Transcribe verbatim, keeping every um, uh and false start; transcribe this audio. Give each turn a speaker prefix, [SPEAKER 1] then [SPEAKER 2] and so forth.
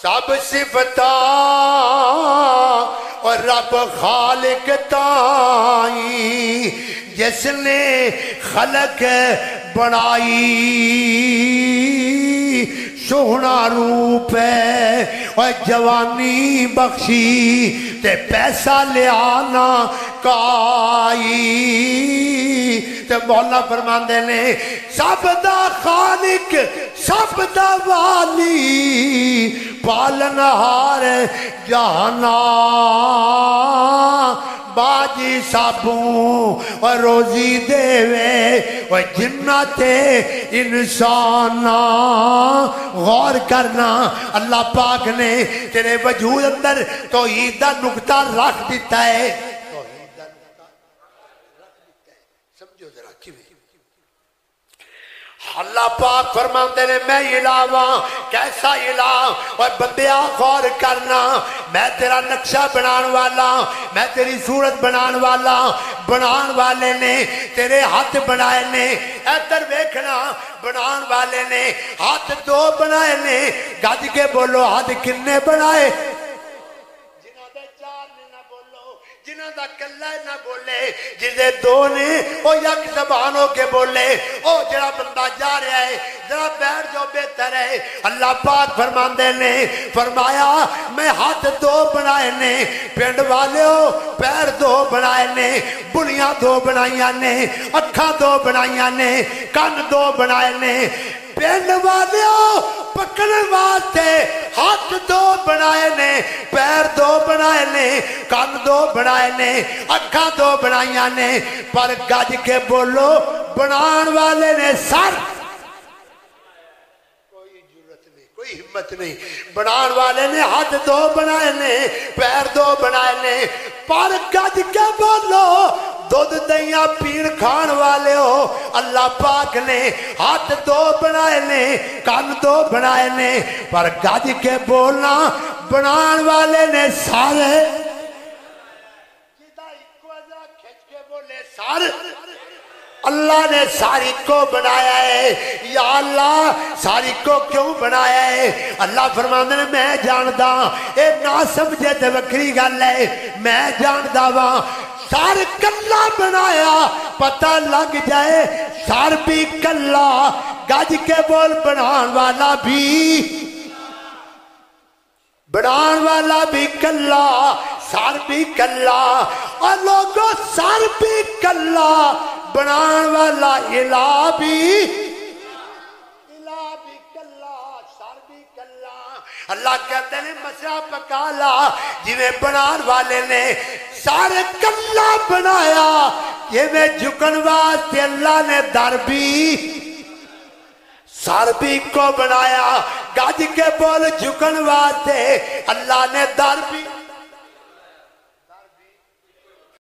[SPEAKER 1] سب صفتاں اور رب خالق تائیں جس نے خلق بنائی سوہنا روپ ہے اور جوانی بخشی تے پیسہ لے آنا کائی تے مولا فرماندے نے سب دا خالق سب دا والی پالنہار جہانا باجی سابوں اور روزی دے وے اور جنت انسانا غور کرنا اللہ پاک نے تیرے وجود اندر توحید دا نقطہ رکھ دیتا ہے توحید دا نقطہ رکھ دیتا ہے سمجھو ذرا کیویں اللہ پاک فرماندے نے میں الہواں کیسا الہ اور بندیا غور کرنا میں تیرا نقشہ بنان والا میں تیری صورت بنان والا بنان والے نے تیرے ہاتھ بنائے نے ادھر دیکھنا بنان والے نے ہاتھ دو بنائے نے گج کے بولو ہاتھ کنے بنائے جنہ دا کلہ نہ بولے جنہیں دو نے او یک زبان ہو کے بولے او جڑا بندہ جا رہا ہے ذرا بیٹھ جو بہتر ہے اللہ پاک فرماندے نے فرمایا میں ہاتھ دو بنائے نے پنڈ والے ہو پیر دو بنائے نے بلیاں دو بنائیاں نے اکھاں دو بنائیاں نے کان دو بنائے نے پنڈ والے ہو پکڑنے واسطے ہاتھ دو بنائے نے پیر دو بنائے نے کان دو بنائے نے اکھاں دو بنائیاں نے پر گج کے بولو بنان والے نے سر کوئی جرت نہیں کوئی ہمت نہیں بنان والے نے ہاتھ دو بنائے نے پیر دو بنائے نے پر گج کے بولو دودھ دیاں پیر کھان والے ہو اللہ پاک نے ہاتھ دو بنائے نے کان دو بنائے نے پر گج کے بولنا بنان والے نے سارے جدہ ایک وزا کھچ کے بولے سارے اللہ نے ساری کو بنایا ہے یا اللہ ساری کو کیوں بنایا ہے اللہ فرماندے نے میں جاندہ اے نہ سمجھے تے وکری گل ہے میں جاندہ وہاں سار کلہ بنایا پتہ لگ جائے سار بھی کلہ گج کے بول بنان والا بھی بنان والا بھی کلہ سار بھی کلہ اور لوگوں سار بھی کلہ بنان والا الہ بھی الہ بھی کلہ سار بھی کلہ اللہ کہتے ہیں مسئلہ پکالا جنہیں بنان والے نے سارے کلہ بنایا یہ میں جھکن واسطے اللہ نے در بھی سار بھی کو بنایا گج کے بول جھکن واسطے اللہ نے در بھی